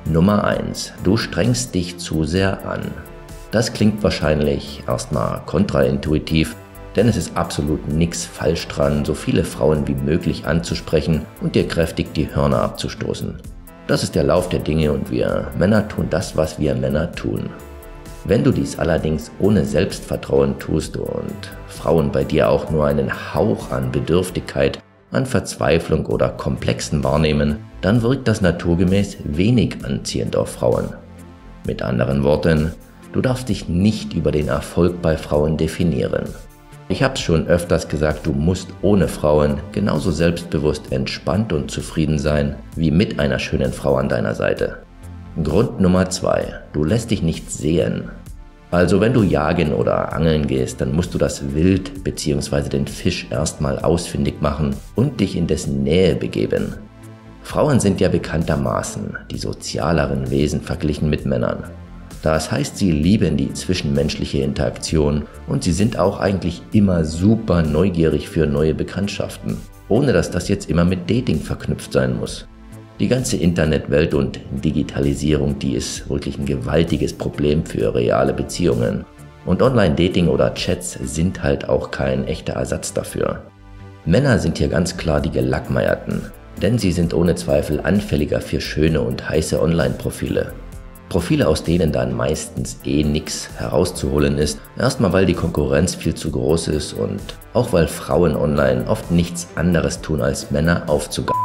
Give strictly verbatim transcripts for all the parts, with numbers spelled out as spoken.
Nummer eins. Du strengst dich zu sehr an. Das klingt wahrscheinlich erstmal kontraintuitiv, denn es ist absolut nichts falsch dran, so viele Frauen wie möglich anzusprechen und dir kräftig die Hörner abzustoßen. Das ist der Lauf der Dinge und wir Männer tun das, was wir Männer tun. Wenn du dies allerdings ohne Selbstvertrauen tust und Frauen bei dir auch nur einen Hauch an Bedürftigkeit, an Verzweiflung oder Komplexen wahrnehmen, dann wirkt das naturgemäß wenig anziehend auf Frauen. Mit anderen Worten, du darfst dich nicht über den Erfolg bei Frauen definieren. Ich hab's schon öfters gesagt, du musst ohne Frauen genauso selbstbewusst, entspannt und zufrieden sein, wie mit einer schönen Frau an deiner Seite. Grund Nummer zwei. Du lässt dich nicht sehen. Also wenn du jagen oder angeln gehst, dann musst du das Wild bzw. den Fisch erstmal ausfindig machen und dich in dessen Nähe begeben. Frauen sind ja bekanntermaßen die sozialeren Wesen verglichen mit Männern. Das heißt, sie lieben die zwischenmenschliche Interaktion und sie sind auch eigentlich immer super neugierig für neue Bekanntschaften, ohne dass das jetzt immer mit Dating verknüpft sein muss. Die ganze Internetwelt und Digitalisierung, die ist wirklich ein gewaltiges Problem für reale Beziehungen. Und Online-Dating oder Chats sind halt auch kein echter Ersatz dafür. Männer sind hier ganz klar die Gelackmeierten, denn sie sind ohne Zweifel anfälliger für schöne und heiße Online-Profile. Profile, aus denen dann meistens eh nix herauszuholen ist, erstmal weil die Konkurrenz viel zu groß ist und auch weil Frauen online oft nichts anderes tun als Männer aufzugeilen.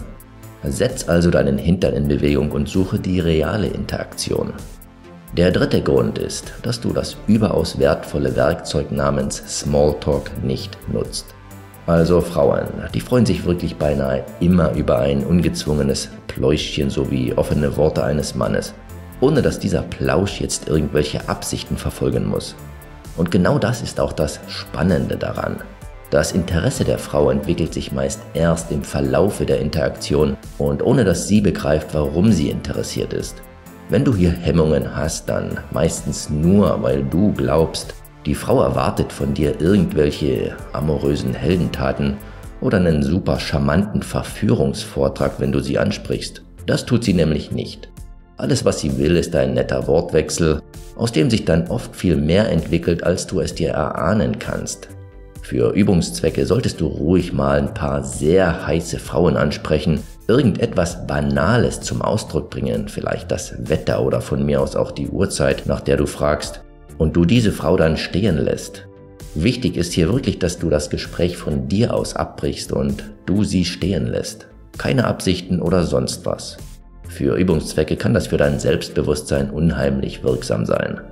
Setz also deinen Hintern in Bewegung und suche die reale Interaktion. Der dritte Grund ist, dass du das überaus wertvolle Werkzeug namens Smalltalk nicht nutzt. Also Frauen, die freuen sich wirklich beinahe immer über ein ungezwungenes Pläuschchen sowie offene Worte eines Mannes, ohne dass dieser Plausch jetzt irgendwelche Absichten verfolgen muss. Und genau das ist auch das Spannende daran. Das Interesse der Frau entwickelt sich meist erst im Verlaufe der Interaktion und ohne dass sie begreift, warum sie interessiert ist. Wenn du hier Hemmungen hast, dann meistens nur, weil du glaubst, die Frau erwartet von dir irgendwelche amorösen Heldentaten oder einen super charmanten Verführungsvortrag, wenn du sie ansprichst. Das tut sie nämlich nicht. Alles, was sie will, ist ein netter Wortwechsel, aus dem sich dann oft viel mehr entwickelt, als du es dir erahnen kannst. Für Übungszwecke solltest du ruhig mal ein paar sehr heiße Frauen ansprechen, irgendetwas Banales zum Ausdruck bringen, vielleicht das Wetter oder von mir aus auch die Uhrzeit, nach der du fragst, und du diese Frau dann stehen lässt. Wichtig ist hier wirklich, dass du das Gespräch von dir aus abbrichst und du sie stehen lässt. Keine Absichten oder sonst was. Für Übungszwecke kann das für dein Selbstbewusstsein unheimlich wirksam sein.